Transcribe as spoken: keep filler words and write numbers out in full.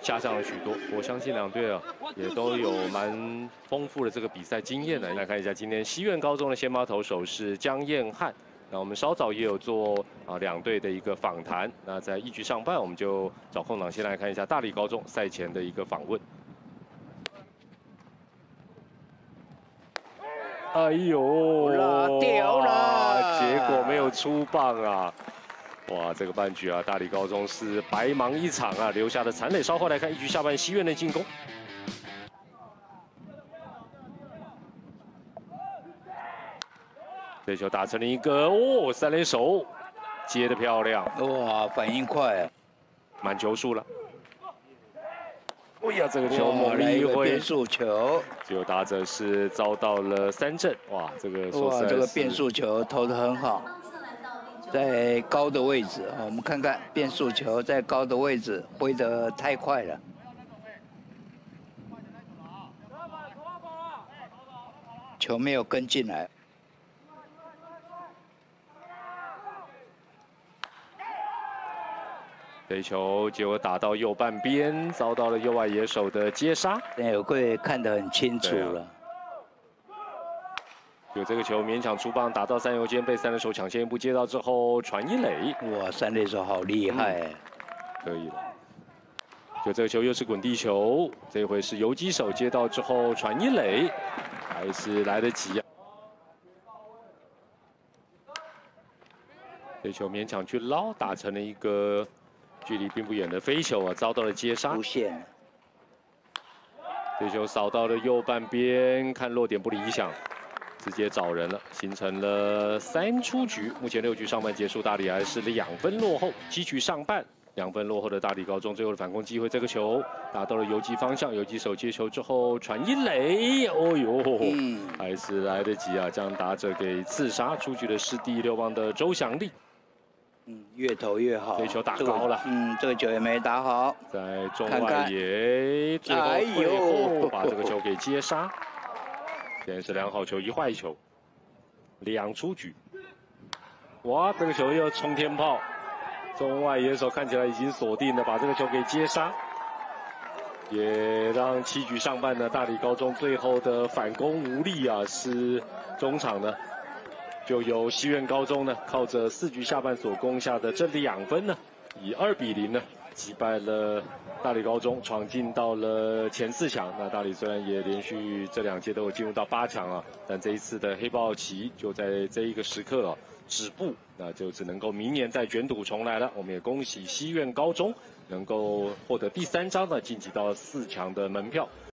下降了许多。我相信两队啊也都有蛮丰富的这个比赛经验的。来看一下今天西苑高中的先发投手是江彦翰。那我们稍早也有做啊两队的一个访谈。那在一局上半，我们就找空档先来看一下大理高中赛前的一个访问。哎呦， 拉掉了， 结果没有出棒啊！哇，这个半局啊，大理高中是白忙一场啊，留下的残垒。稍后来看一局下半西苑的进攻。这球打成了一个哦，三垒手接得漂亮， 哇，反应快啊， 满球数了。哎呀，这个球猛力一挥， 变速球， 结果打者是遭到了三振。哇，这个哇，这个变速球投得很好，在高的位置啊，我们看看变速球在高的位置挥得太快了。球没有跟进来。 这球结果打到右半边，遭到了右外野手的接杀。 有会看得很清楚了。 有这个球勉强出棒，打到三游间，被三垒手抢先一步接到之后传一垒。 哇，三垒手好厉害、嗯！ 可以了。就这个球又是滚地球，这回是游击手接到之后传一垒，还是来得及啊。这球勉强去捞，打成了一个。距离并不远的飞球啊，遭到了接杀。 出线。 这球扫到了右半边，看落点不理想，直接找人了，形成了三出局。目前六局上半结束，大理还是两分落后。七局上半，两分落后的大理高中，最后的反攻机会，这个球打到了游击方向，游击手接球之后传一垒，哦呦，嗯、还是来得及啊，将打者给刺杀。出局的是第六棒的周祥立。 嗯，越投越好。 这球打高了， 嗯，这个球也没打好， 在中外野，最后最后把这个球给接杀。现在是两好球一坏球，两出局。哇，这个球又冲天炮，中外野手看起来已经锁定了，把这个球给接杀，也让七局上半呢，大理高中最后的反攻无力啊，是中场呢。就由西苑高中呢，靠着四局下半所攻下的这两分呢，以二比零呢击败了大理高中，闯进到了前四强。那大理虽然也连续这两届都有进入到八强啊，但这一次的黑豹旗就在这一个时刻啊止步，那就只能够明年再卷土重来了。我们也恭喜西苑高中能够获得第三张的晋级到四强的门票。